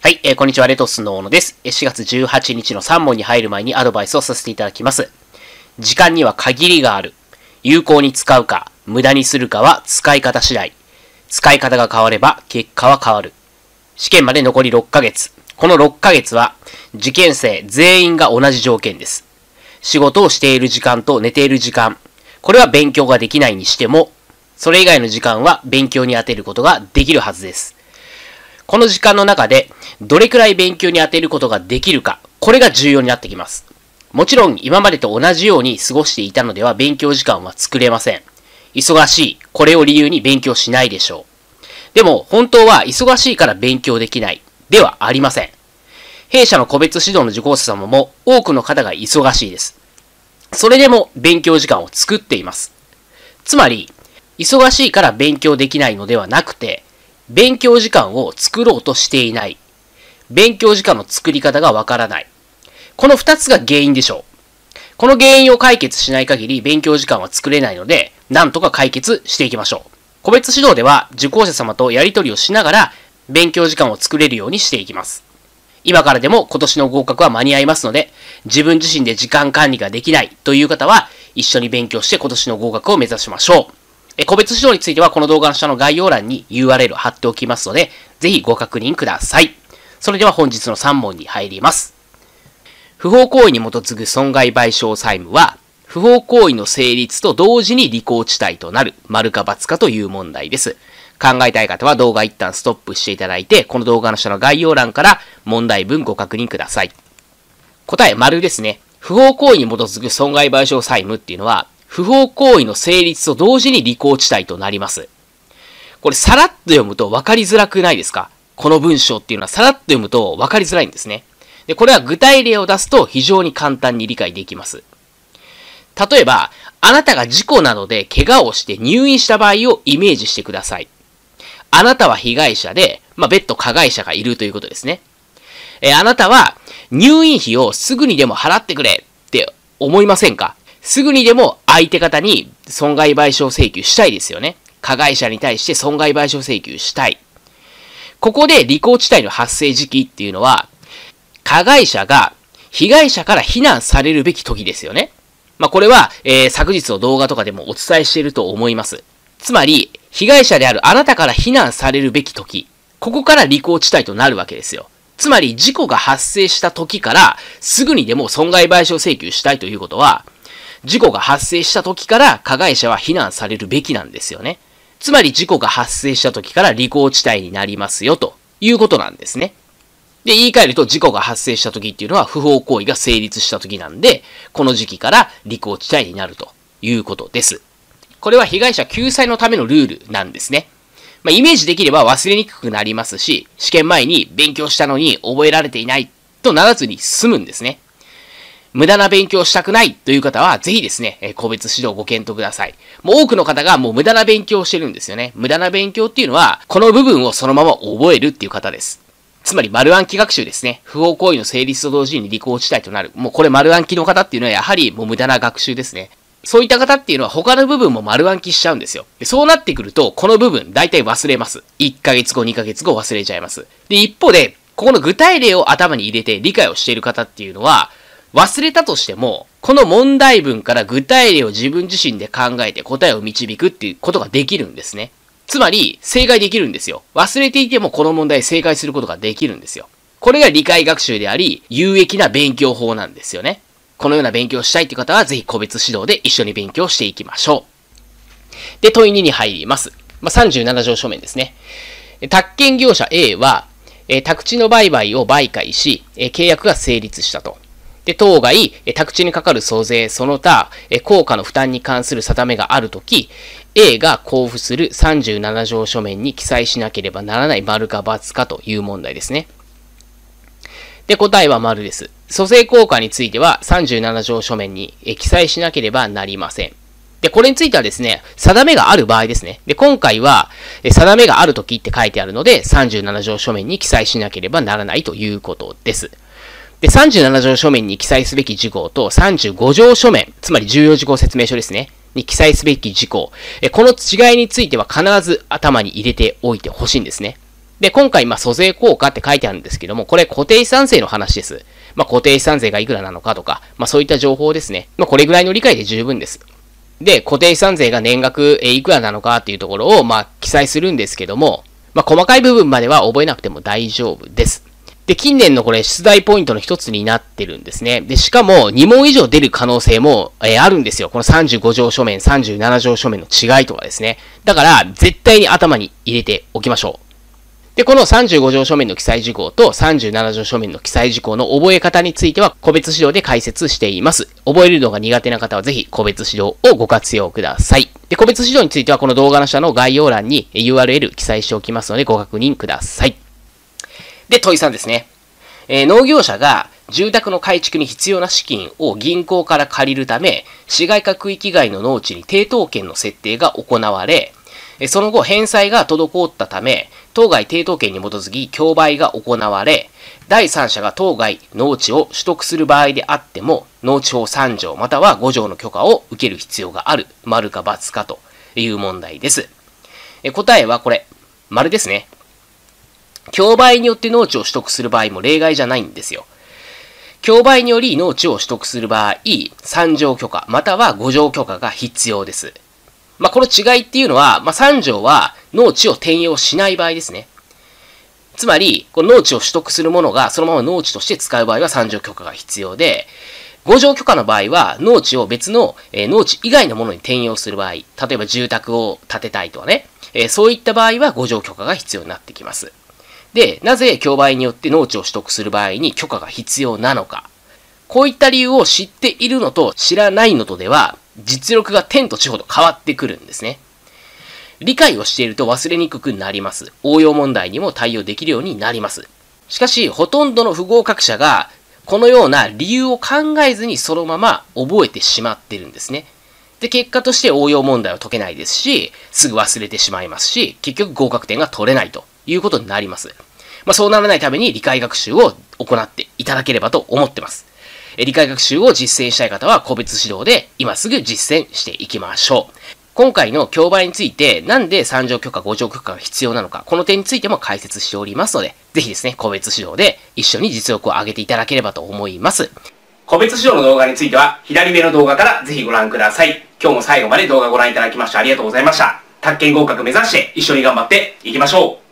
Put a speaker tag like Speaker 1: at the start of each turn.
Speaker 1: はい、こんにちは、レトスの小野です。4月18日の3問に入る前にアドバイスをさせていただきます。時間には限りがある。有効に使うか、無駄にするかは使い方次第。使い方が変われば結果は変わる。試験まで残り6ヶ月。この6ヶ月は受験生全員が同じ条件です。仕事をしている時間と寝ている時間。これは勉強ができないにしても、それ以外の時間は勉強に当てることができるはずです。この時間の中で、どれくらい勉強に当てることができるか、これが重要になってきます。もちろん、今までと同じように過ごしていたのでは勉強時間は作れません。忙しい、これを理由に勉強しないでしょう。でも、本当は忙しいから勉強できない、ではありません。弊社の個別指導の受講者様も多くの方が忙しいです。それでも勉強時間を作っています。つまり、忙しいから勉強できないのではなくて、勉強時間を作ろうとしていない。勉強時間の作り方がわからない。この2つが原因でしょう。この原因を解決しない限り勉強時間は作れないので、なんとか解決していきましょう。個別指導では受講者様とやり取りをしながら勉強時間を作れるようにしていきます。今からでも今年の合格は間に合いますので、自分自身で時間管理ができないという方は一緒に勉強して今年の合格を目指しましょう。個別指導についてはこの動画の下の概要欄に URL を貼っておきますので、ぜひご確認ください。それでは本日の3問に入ります。不法行為に基づく損害賠償債務は、不法行為の成立と同時に履行地帯となる、丸か×かという問題です。考えたい方は動画一旦ストップしていただいて、この動画の下の概要欄から問題文ご確認ください。答え、丸ですね。不法行為に基づく損害賠償債務っていうのは、不法行為の成立と同時に履行地帯となります。これさらっと読むと分かりづらくないですか？この文章っていうのはさらっと読むと分かりづらいんですね。で、これは具体例を出すと非常に簡単に理解できます。例えば、あなたが事故などで怪我をして入院した場合をイメージしてください。あなたは被害者で、別途加害者がいるということですね。あなたは入院費をすぐにでも払ってくれって思いませんか？すぐにでも相手方に損害賠償請求したいですよね。加害者に対して損害賠償請求したい。ここで履行地帯の発生時期っていうのは、加害者が被害者から非難されるべき時ですよね。これは、昨日の動画とかでもお伝えしていると思います。つまり、被害者であるあなたから非難されるべき時、ここから履行地帯となるわけですよ。つまり、事故が発生した時から、すぐにでも損害賠償請求したいということは、事故が発生した時から加害者は非難されるべきなんですよね。つまり事故が発生した時から履行地帯になりますよということなんですね。で、言い換えると事故が発生した時っていうのは不法行為が成立した時なんで、この時期から履行地帯になるということです。これは被害者救済のためのルールなんですね。イメージできれば忘れにくくなりますし、試験前に勉強したのに覚えられていないとならずに済むんですね。無駄な勉強したくないという方は、ぜひですね、個別指導をご検討ください。もう多くの方がもう無駄な勉強をしてるんですよね。無駄な勉強っていうのは、この部分をそのまま覚えるっていう方です。つまり、丸暗記学習ですね。不法行為の成立と同時に履行地帯となる。もうこれ丸暗記の方っていうのは、やはりもう無駄な学習ですね。そういった方っていうのは、他の部分も丸暗記しちゃうんですよ。でそうなってくると、この部分、大体忘れます。1ヶ月後、2ヶ月後忘れちゃいます。で、一方で、ここの具体例を頭に入れて理解をしている方っていうのは、忘れたとしても、この問題文から具体例を自分自身で考えて答えを導くっていうことができるんですね。つまり、正解できるんですよ。忘れていてもこの問題正解することができるんですよ。これが理解学習であり、有益な勉強法なんですよね。このような勉強をしたいという方は、ぜひ個別指導で一緒に勉強していきましょう。で、問い2に入ります。37条書面ですね。宅建業者 A は、宅地の売買を売買し、契約が成立したと。で、当該、宅地にかかる租税、その他、効果の負担に関する定めがあるとき、A が交付する37条書面に記載しなければならない丸か×かという問題ですね。で、答えは丸です。租税効果については37条書面に記載しなければなりません。で、これについてはですね、定めがある場合ですね。で、今回は、定めがあるときって書いてあるので、37条書面に記載しなければならないということです。で、37条書面に記載すべき事項と35条書面、つまり重要事項説明書ですね、に記載すべき事項、この違いについては必ず頭に入れておいてほしいんですね。 で、今回、租税効果って書いてあるんですけども、これ固定資産税の話です。固定資産税がいくらなのかとか、そういった情報ですね。これぐらいの理解で十分です。で、固定資産税が年額いくらなのかっていうところを、記載するんですけども、細かい部分までは覚えなくても大丈夫です。で、近年のこれ出題ポイントの一つになってるんですね。で、しかも2問以上出る可能性も、あるんですよ。この35条書面、37条書面の違いとかですね。だから、絶対に頭に入れておきましょう。で、この35条書面の記載事項と37条書面の記載事項の覚え方については個別指導で解説しています。覚えるのが苦手な方はぜひ個別指導をご活用ください。で、個別指導についてはこの動画の下の概要欄に URL 記載しておきますのでご確認ください。で、問い3ですね。農業者が住宅の改築に必要な資金を銀行から借りるため、市街化区域外の農地に抵当権の設定が行われ、その後返済が滞ったため、当該抵当権に基づき競売が行われ、第三者が当該農地を取得する場合であっても、農地法3条または5条の許可を受ける必要がある、丸か×かという問題です。答えはこれ、丸ですね。競売によって農地を取得する場合も例外じゃないんですよ。競売により農地を取得する場合、3条許可または5条許可が必要です。この違いっていうのは、3条は農地を転用しない場合ですね。つまり、この農地を取得するものがそのまま農地として使う場合は3条許可が必要で、5条許可の場合は農地を別の農地以外のものに転用する場合、例えば住宅を建てたいとかね、そういった場合は5条許可が必要になってきます。で、なぜ競売によって農地を取得する場合に許可が必要なのか。こういった理由を知っているのと知らないのとでは、実力が天と地ほど変わってくるんですね。理解をしていると忘れにくくなります。応用問題にも対応できるようになります。しかし、ほとんどの不合格者が、このような理由を考えずにそのまま覚えてしまってるんですね。で、結果として応用問題は解けないですし、すぐ忘れてしまいますし、結局合格点が取れないということになります。そうならないために理解学習を行っていただければと思ってます。理解学習を実践したい方は個別指導で今すぐ実践していきましょう。今回の競売についてなんで3条許可、5条許可が必要なのか、この点についても解説しておりますので、ぜひですね、個別指導で一緒に実力を上げていただければと思います。個別指導の動画については左上の動画からぜひご覧ください。今日も最後まで動画ご覧いただきましてありがとうございました。宅建合格目指して一緒に頑張っていきましょう。